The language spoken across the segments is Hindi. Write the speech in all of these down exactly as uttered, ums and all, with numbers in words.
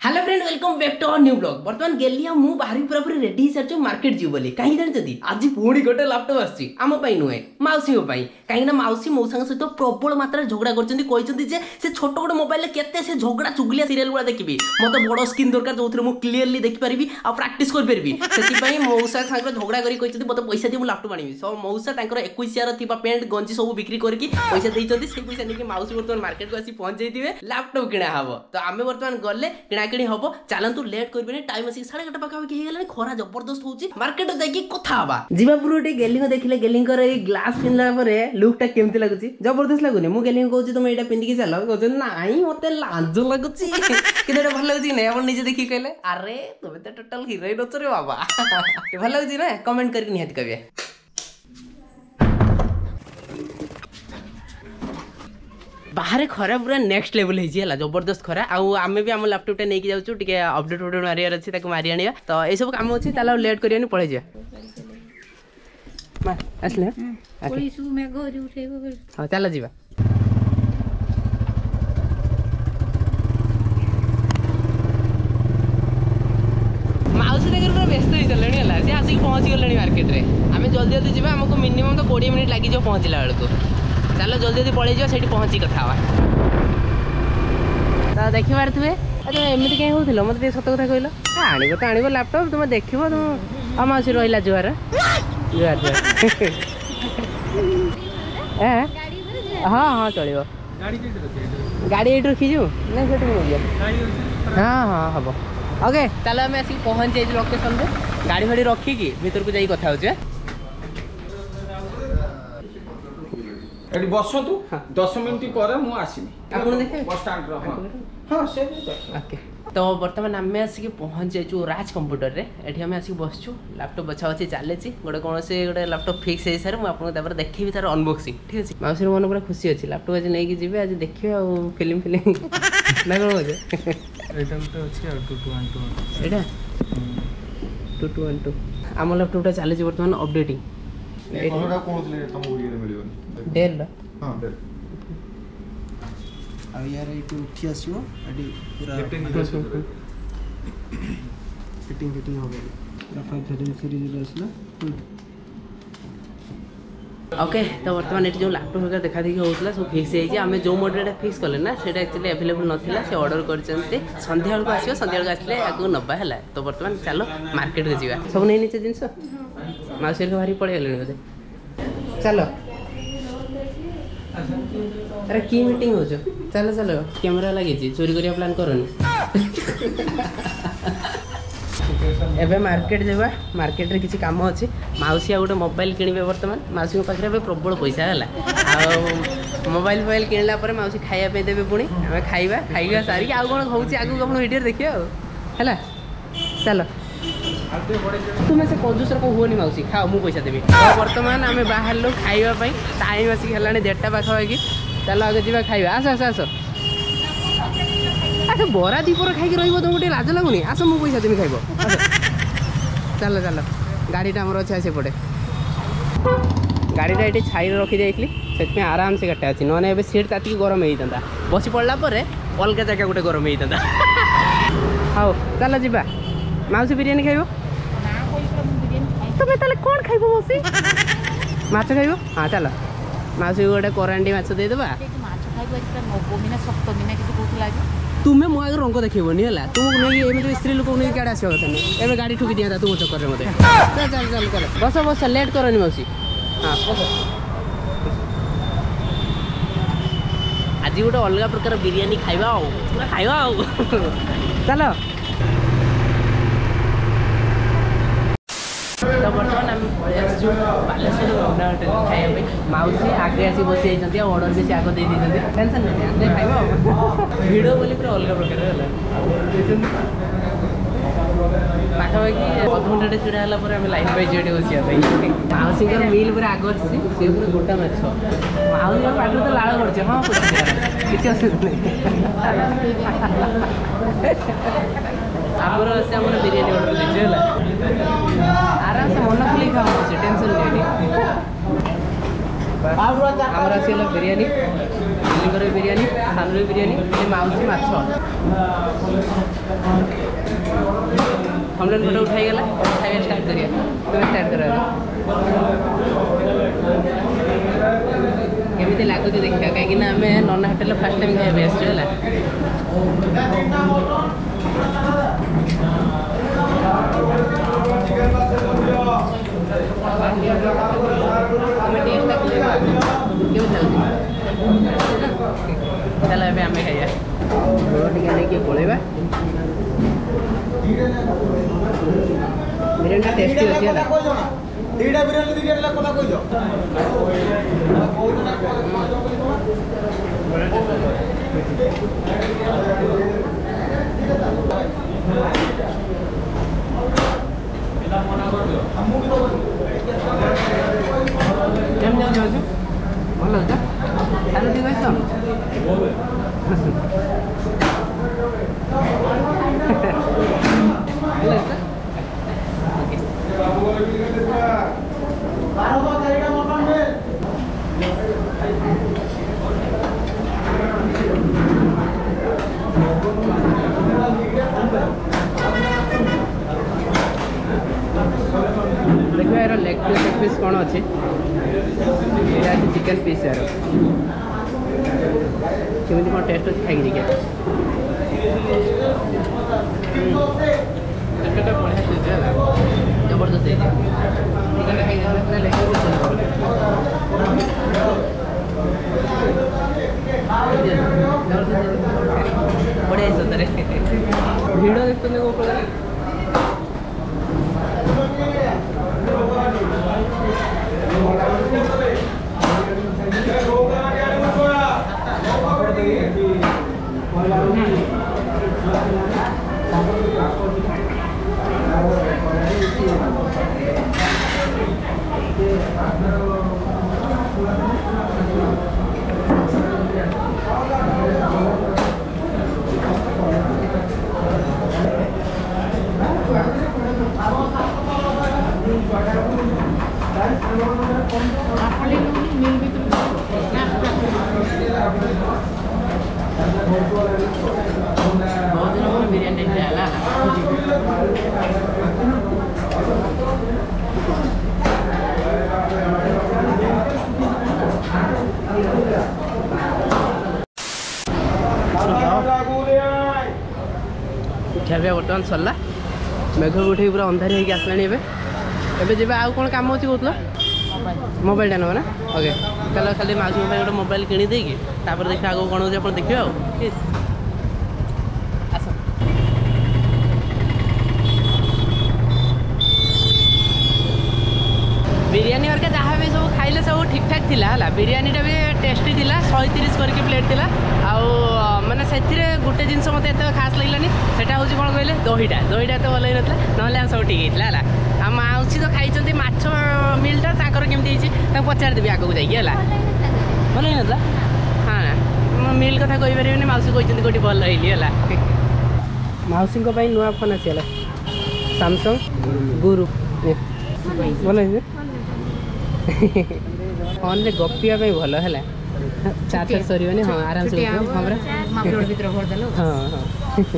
Hello friend welcome back to our new blog. बर्तमान गेली मु बाहरी पूरा पूरी रेडी हो सारी मार्केट जीव बोली कहीं जानते आज पुणी गोटे लैपटॉप आसी आम नुहे मौसी कहीं मौसी मौसा सहित प्रबल मात्रा झगड़ा कर छोट गोटे मोबाइल केते से झगड़ा चुगलिया सीरियल गुड़ा देखी मत बड़ स्क्रीन दरकार जो मुझे क्लीयरली देखिपारि आ प्राक्ट करी से मौसा झगड़ा कर मत पैसा दी लैपटॉप आनी सो मौसा इक्कीस पेंट गंजी सब बिक्री करके पैसा देते से पैसा नहीं मौसी बर्तमान मार्केट को आसी पहुंच जाइए लैपटॉप किणा हम तो आम बर्तमान गले किणा कि हम चलतु लेट कर टाइम आसिक साढ़े गोटे पाखापाखि हो खरा जबरदस्त होची मार्केट जाकि कथा हवा जीवा पूर्व गेली देखिले गेली ग्लास पिंधला लुकटा केमती लगुच जबरदस्त लगुनि मु गेली कहूँ तुम यहाँ पिंधिकी चल कह नाई मत लाज लगुच कि भल लगुच ना आप निजे देखिए कहले अरे तुम तो टोटाल हिरोइन अच रे बाबा भल लगुच ना कमेंट करके निहाती कहे बाहर खरा पूरा नेक्स्ट लेवल है जबरदस्त खरा आम भी आम लैपटॉप नहीं जाऊँ टे अपडेट अपडेट मारियार अच्छे मारी आने तो यह सब कम अच्छे चलो लेट कर पड़े जाए आसले हाँ चल जा माउसी देख पूरा व्यस्त हो चले सी आसिक पहुँची गले मार्केट में आम जल्दी जल्दी जावा आमको मिनिमम तो कोड़े मिनिट लगे पहुँचला बेलू चलो जल्दी जल्दी पड़े जाओ से पहुँची कथा तो देखी पारे अच्छा एमती कहीं हो मत सत कथा कहल आण तो आण लैपटॉप तुम देख तुम आमासी रहा जुआर जुआर जुआर हाँ हाँ चलो गाड़ी ये रखीजु ना हाँ हाँ हम ओके चलो आम आसिक पहुँच जाइए लोकेशन पे गाड़ी फाड़ी रखिकी भीतर को जाइए कथा हो एटी बसतु दस मिनट पर मु आसीमी आपन देखे बस स्टैंड रो हां हां से ओके तो वर्तमान आम आसिक पहुँच जाइए राज कंप्यूटर रे एठी आम आसिक बसचु लैपटॉप बछा बछी चले गोटे कौन से गोटे लैपटॉप फिक्स हो सारे मुझे देखी तार अनबॉक्सिंग ठीक अच्छे मौसी मन पूरा खुशी अच्छी लैपटॉप आज नहीं जी आज देखिए आ फिल्म फिल्म ना कौन बोझे एटा टू टू वन टू आम लैपटॉप चली बर्तमान अपडेटिंग डेल हां डेल आ यार एटू उठी आसीबो एडी पूरा फिटिंग फिटिंग हो गई पूरा फाइव थाउज़ेंड सीरीज रे आसला ओके तो बर्तमान ये जो लैपटॉप वगैरह देखा देखी होता सब फिक्स है आम जो मॉडल फिक्स कले ना से एक्चुअली अवेलेबल नाला से ऑर्डर कर सन्ध्या बेलू आसो सन्ध्या बेलू आसले आपको नवा है तो बर्तमान चलो मार्केट को जावा सब नहीं नीचे जिनस मौसी को भारी पड़े गले बोधे चलो अरे की मीटिंग हो चलो चलो कैमरा लगी चोरी करिया प्लान करनी एबे मार्केट जावा मार्केट रे किसी काम अच्छे मौसी गोटे मोबाइल किणवे बर्तमान मौसी पाखे प्रबल पैसा है मोबाइल मोबाइल किणला मौसी खाया देवे पुणी आम खाइबा खाइबा सारिक आउ कौन होची आगु कौन वीडियो देखिए है चलो तुम्हें से कंजूस को हुआ मौसी खाओ मु पैसा देवी तो बर्तमान आम बाहर लोग खाइबापी टाइम आसिक है डेढ़टा पाखापाखि चलो आगे जा खाइबा आस आस आस अच्छा बरा दीपर खाई रही तुमको गोटे लाज लगुनि आस मु पैसा देवी खाइब चलो चलो गाड़ीटा आमर अच्छे सेपटे गाड़ीटा ये छाई रखी जाइली से आराम से गाटा अच्छी ना सीट ताती गरम होता बसी पड़ा अलग जगह गोटे गरम होता हाँ चलो जा मौसी बिरियानी खाइब तुम्हें ताले कौन खाइब मौसी माछ खाइब हाँ चलो मौसी गोटे करांडी माछ देदेबा तुम्हें मो आगे रंग देखनी है तुमको नहीं एमती स्त्री लोक नहीं क्या आसवा कथा नहीं एवं गाड़ी ठुकी दिया तुम चक्कर में चल चल चल चल बस बस लेट करनी मौसी हाँ बस आज गोटे अलग प्रकार बिरियानी खाइबा खाइबा चलो तो बर्तमान आम बालेश्वर मुन्ना होटेल खाइबा मौसी आगे आसी बसी जाती ऑर्डर भी आगे दे दी टेंशन नहीं आगे खाइब भिड़ बोली पूरा अलग प्रकार पाखापाखि अधघंटे छुड़ा है आम लाइन पाई ये बस मौसी मिल पूरा आगे आसी सी पूरा गोटा माछ मौसी पाटे तो लाड़ पड़े हाँ किसी असुविधा नहीं आमर से आम बिरियानी ऑर्डर दीजिए आराम से मन खुली खाओ टेंशन नहीं आमर आसगला बिरियानी दिल्ली बिरियानी थानूरी बिरियानी मौसी माछ हमलोग फोटो उठाई गला खाଇବା स्टार्ट करिए तुम स्टार्ट करो केमिति लागुଛି ଦେଖିବା କାହିଁକି ନା ଆମେ ନନା ହୋଟେଲ ଫାର୍ଷ୍ଟ ଟାଇମ୍ ଖାଇବା ଆସିଛୁ ହେଲା चलो ए आम खाइया गोड़ टे आने गोलेबा बिरियानी टेस्टी अच्छी है दीटा बिरियानी दीटा कथा कहि दो केम जाऊ जाऊ भल लगता सारे दिन आइस देखो यार लेग पीस लेग पीस कौन अच्छे चिकेन पीस यार केमी कौन टेस्ट अच्छे खाई देखिए बढ़िया जबरदस्त चिकेन खाई लेग पीस बढ़िया सतरे भिड़ देखते बहुत दिन बिरयानी खाला ଖିଆ ବର୍ତ୍ତମାନ ସରିଲା मेघ उठे पूरा अंधारी होगी आसला एवं जब आउ कौन कम अच्छी कहल मोबाइल नब ना ओके चलो खाली माउसी गोटे मोबाइल किणी देगी देखिए आगे कौन हो देखिए आस बिरयानी हरका जहाँ भी सब खाइले सब ठीक ठाक थिला हला बिरयानीटा भी टेस्टी थिला सौ तीस करके प्लेट थिला आउ माने से गोटे जिनस मत एत खास लगलानी सेटा हूँ कौन कहले दहीटा दहीटा तो भल होता ना सब ठीक होता है आ माउसी तो खाई माछ मिलटा ताकर केमती पचार देवी आगे जाइए भल होता हाँ ना मिल कथा कही पारे माउसी कहते कौटी भल है माउसी नुआ फोन आसीगला सैमसंग गुरु भल फोन रे गपिया भल है चार्जर सर हाँ आराम से हाँ हाँ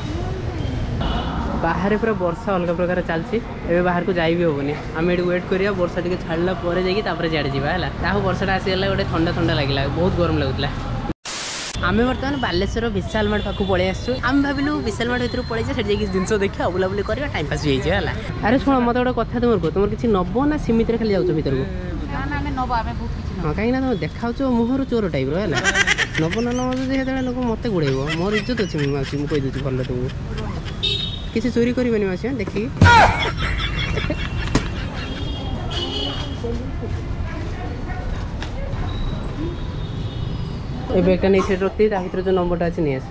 बाहर पूरा वर्षा अलग प्रकार चलती ए बाहर को जाई भी होनी आम ये वेट करिया वर्षा टी छाड़ा पर जापर जाड़े जावा वर्षा आसीगला गोटे ठंडा ठंडा लगे बहुत गरम लगुला आम बर्तमान बालेश्वर विशाल मार्ट पाक पलि आसु आम भाविलु विशाल मार्ट भर पलि से जिन देखा बुलाबुली करवा टाइम पास हो जाए अरे शुण मत गोटे कथा तुम को तुम किसी नब ना सीमित खाली जाऊँ भर को हाँ कहीं तुम देखा मुहर चोर टाइप है नब ना नब लोक मत गुड़ेब मोर इज्जत अच्छे मासी मुझे कहीदे भल तुमको किसी चोरी करनी मासी देखिए ये बैगटा नहीं सेट रखती भर जो नंबरटा अच्छे नहीं आस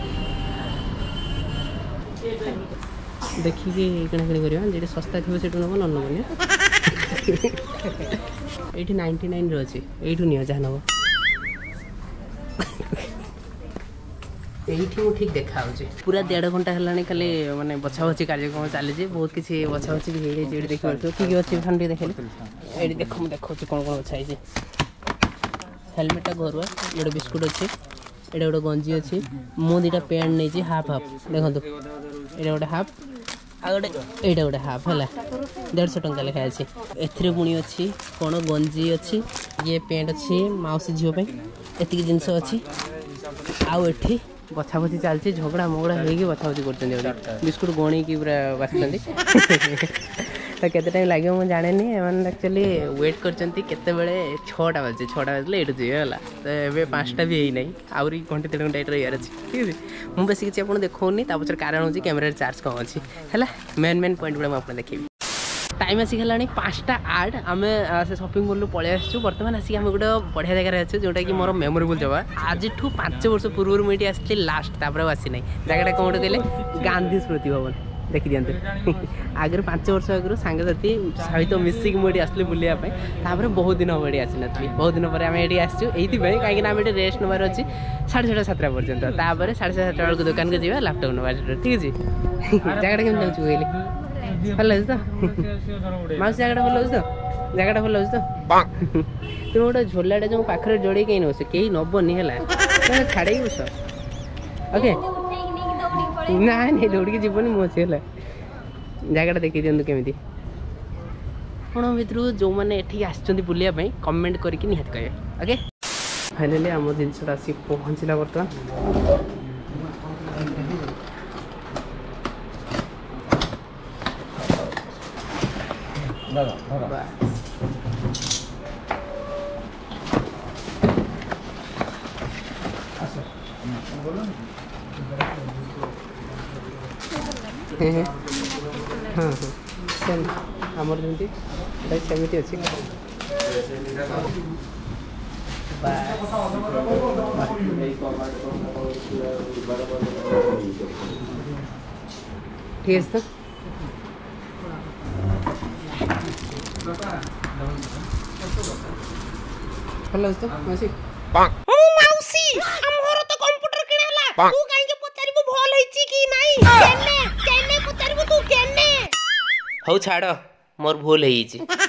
देखिए किणाकिणी करवा जी सस्ता थी से नब न नबनी ये नाइंटी नाइन अच्छे यू नि जहाँ नब ये ठीक देखा पूरा डेढ़ घंटा है खाली माने बछा बछी कार्यक्रम चली बहुत किसी बछा बछी भी ये देखिए ठीक अच्छे फैन देखे ये देख मुझे देखा कौन कौन बछाई हेलमेटा घरुआ गोटे बिस्कुट अच्छे एटा गोटे गंजी अच्छी मु दुटा पैंट नहीं हाफ हाफ देखो ये गोटे हाफ आ गोटे एटा गोटे हाफ है डेढ़ सौ टंका लेखा अच्छी एथरे पुणी अच्छी कौन गंजी अच्छी ये पैंट अच्छी माउसी झील एतिक जिनस अच्छी आउ एठी बछा बछी चलती झगड़ा मगड़ा हो बछा बछी कर बिस्कुट गणी की पूरा बाछुंट तो केते टाइम लगे मुझे जाने नहीं एक्चुअली वेट करते छटा बजे छटा बजले ये जी है तो ये पाँचटा भी है नहीं आहरी घंटे देढ़ घंटा ये यार अच्छी ठीक है मुझे बेस किसी आपको देखनी पचर कारण हूँ कैमेरा चार्ज कम अच्छी है मेन मेन पॉइंट गुड़ा मुझे देखी टाइम आसिक है पाँचटा आठ आम से शॉपिंग मॉल पलि आसू बर्तमान आसिक आम गोटे बढ़िया जगह अच्छे जोटा कि मोर मेमोरेबल जगह आज पांच वर्ष पूर्व मुझे आसती लास्ट तापर आसी ना जगटा कौन गोटे कहले गांधी स्मृति भवन देखी दिखाते आगे पांच वर्ष आगे सांगसाथी सहित मिसिक मुझे आसली बुलायापी तापर बहुत दिन हम ये आसी नी बहुत दिन पर आम ये आसू ये कहीं आम ये रेस्ट नबार अच्छी साढ़े छटा सातटा पर्यंत तापर साढ़े सातटा बेलू दुकान को जावा लैपटॉप नबार ठीक अच्छे जगटा केमी जाऊँ कहली भल लगे तो माउस जगटा भल लगे तो जगटा भल लगे तो तुम गोटे झोलाटे जो पाखे जोड़े कहीं नस कहीं नबनी है छाड़े बस ओके ना नहीं दौड़ जीवन मुझे जगटा देखी दिखाँ केमी आपण भर जो मैंने ये बुलायापी कमेंट करके निहात कहे ओके फाइनाली आम जिनसा आसी पहुँचला बर्तमान हाँ हाँ आमर जमी सेमती अच्छी ठीक है भल तो मासी माउसी हमर तो कंप्यूटर किनेला तू काहे के पचारिबो भल होईची कि नाही केने केने पचारिबो तू केने हौ छाड़ मोर भूल है